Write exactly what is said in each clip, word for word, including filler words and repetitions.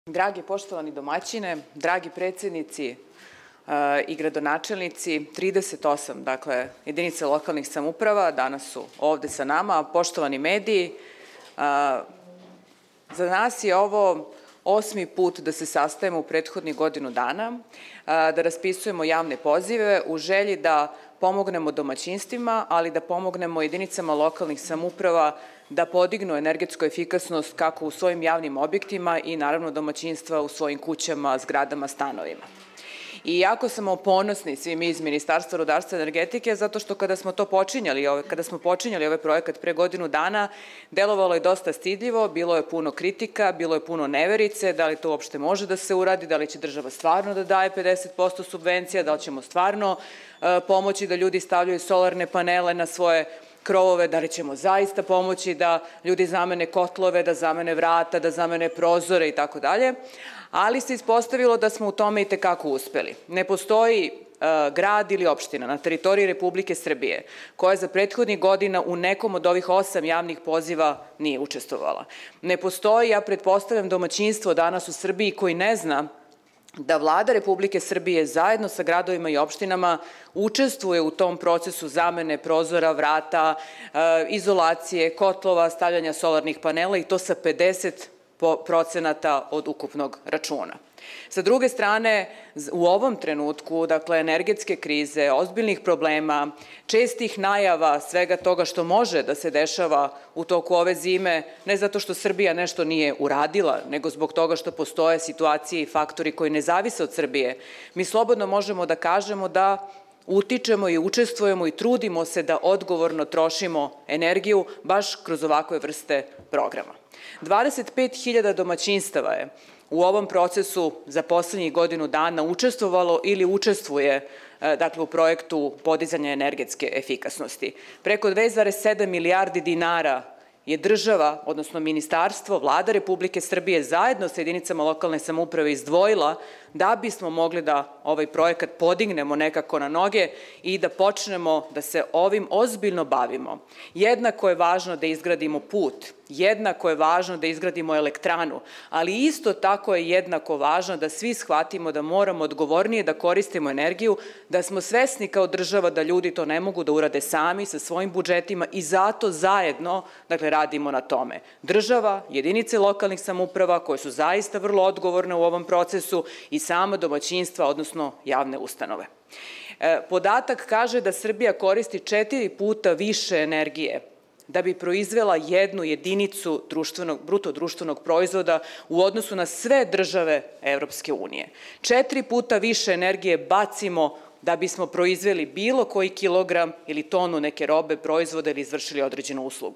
Dragi poštovani domaćine, dragi predsjednici i gradonačelnici, trideset osam, dakle, jedinice lokalnih samouprava danas su ovde sa nama, poštovani mediji, za nas je ovo osmi put da se sastajemo u prethodnih godinu dana, da raspisujemo javne pozive u želji da pomognemo domaćinstvima, ali da pomognemo jedinicama lokalnih samouprava da podignu energetsku efikasnost kako u svojim javnim objektima i naravno domaćinstva u svojim kućama, zgradama, stanovima. I jako smo ponosni svi mi iz Ministarstva rudarstva i energetike zato što kada smo to počinjali, kada smo počinjali ovaj projekat pre godinu dana, delovalo je dosta stidljivo, bilo je puno kritika, bilo je puno neverice, da li to uopšte može da se uradi, da li će država stvarno da daje pedeset posto subvencija, da li ćemo stvarno pomoći da ljudi stavljaju solarne panele na svoje krovove, da li ćemo zaista pomoći da ljudi zamene kotlove, da zamene vrata, da zamene prozore i tako dalje, ali se ispostavilo da smo u tome i tekako uspeli. Ne postoji grad ili opština na teritoriji Republike Srbije koja za prethodnih godina u nekom od ovih osam javnih poziva nije učestvovala. Ne postoji, ja pretpostavljam, domaćinstvo danas u Srbiji koji ne zna da Vlada Republike Srbije zajedno sa gradovima i opštinama učestvuje u tom procesu zamene prozora, vrata, izolacije, kotlova, stavljanja solarnih panela i to sa pedeset procenata od ukupnog računa. Sa druge strane, u ovom trenutku, dakle, energetske krize, ozbiljnih problema, čestih najava svega toga što može da se dešava u toku ove zime, ne zato što Srbija nešto nije uradila, nego zbog toga što postoje situacije i faktori koji ne zavise od Srbije, mi slobodno možemo da kažemo da utičemo i učestvujemo i trudimo se da odgovorno trošimo energiju baš kroz ovakve vrste programa. dvadeset pet hiljada domaćinstava je u ovom procesu za poslednjih godinu dana učestvovalo ili učestvuje dakle, u projektu podizanja energetske efikasnosti. Preko dve zarez sedam milijardi dinara je država, odnosno ministarstvo, Vlada Republike Srbije zajedno sa jedinicama lokalne samouprave izdvojila da bismo mogli da ovaj projekat podignemo nekako na noge i da počnemo da se ovim ozbiljno bavimo. Jednako je važno da izgradimo put, jednako je važno da izgradimo elektranu, ali isto tako je jednako važno da svi shvatimo da moramo odgovornije da koristimo energiju, da smo svesni kao država da ljudi to ne mogu da urade sami sa svojim budžetima i zato zajedno, dakle, radimo na tome. Država, jedinice lokalnih samouprava koje su zaista vrlo odgovorne u ovom procesu i sama domaćinstva, odnosno javne ustanove. Podatak kaže da Srbija koristi četiri puta više energije da bi proizvela jednu jedinicu bruto društvenog proizvoda u odnosu na sve države Evropske unije. Četiri puta više energije bacimo da bismo proizveli bilo koji kilogram ili tonu neke robe, proizvoda ili izvršili određenu uslugu.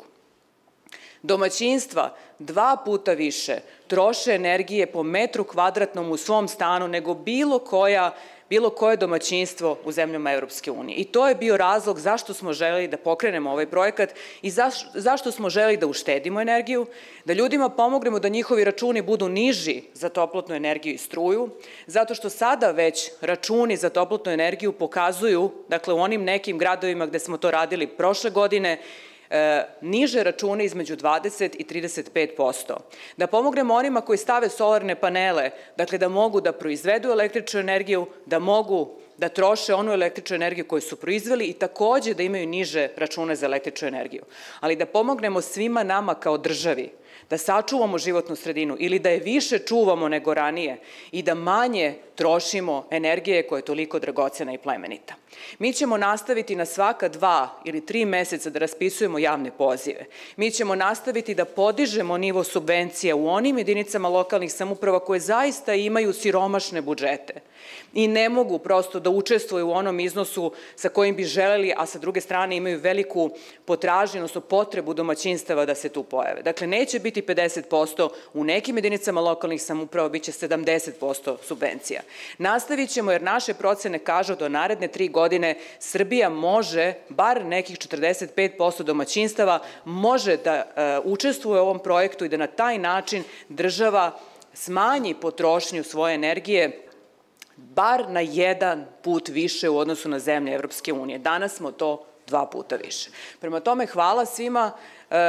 Domaćinstva dva puta više troše energije po metru kvadratnom u svom stanu nego bilo koja bilo koje domaćinstvo u zemljama Evropske unije. I to je bio razlog zašto smo želeli da pokrenemo ovaj projekat i zašto smo želeli da uštedimo energiju, da ljudima pomognemo da njihovi računi budu niži za toplotnu energiju i struju, zato što sada već računi za toplotnu energiju pokazuju, dakle u onim nekim gradovima gde smo to radili prošle godine, niže račune između dvadeset i trideset pet posto. Da pomognemo onima koji stave solarne panele, dakle da mogu da proizvedu električnu energiju, da mogu da troše onu električnu energiju koju su proizveli i takođe da imaju niže račune za električnu energiju. Ali da pomognemo svima nama kao državi, da sačuvamo životnu sredinu ili da je više čuvamo nego ranije i da manje trošimo energije koja je toliko dragocena i plemenita. Mi ćemo nastaviti na svaka dva ili tri meseca da raspisujemo javne pozive. Mi ćemo nastaviti da podižemo nivo subvencija u onim jedinicama lokalnih samouprava koje zaista imaju siromašne budžete i ne mogu prosto da učestvuju u onom iznosu sa kojim bi želeli, a sa druge strane imaju veliku potražnju, odnosno potrebu domaćinstava da se tu pojave. Dakle, neće biti pedeset posto, u nekim jedinicama lokalnih samouprava biće sedamdeset posto subvencija. Nastavit ćemo jer naše procene kažu da naredne tri godine Srbija može, bar nekih četrdeset pet posto domaćinstava, može da učestvuje u ovom projektu i da na taj način država smanji potrošnju svoje energije bar na jedan put više u odnosu na zemlje Evropske unije. Danas smo to dva puta više. Prema tome, hvala svima.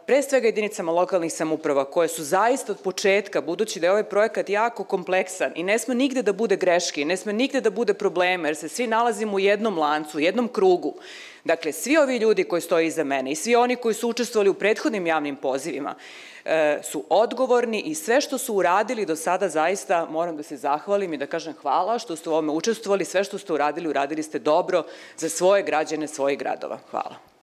pre svega jedinicama lokalnih samouprava koje su zaista od početka, budući da je ovaj projekat jako kompleksan i ne sme nigde da bude greške, ne sme nigde da bude problema, jer se svi nalazimo u jednom lancu, u jednom krugu. Dakle, svi ovi ljudi koji stoje iza mene i svi oni koji su učestvovali u prethodnim javnim pozivima su odgovorni i sve što su uradili do sada zaista moram da se zahvalim i da kažem hvala što ste u ovome učestvovali, sve što ste uradili, uradili ste dobro za svoje građane, svojih gradova. Hvala.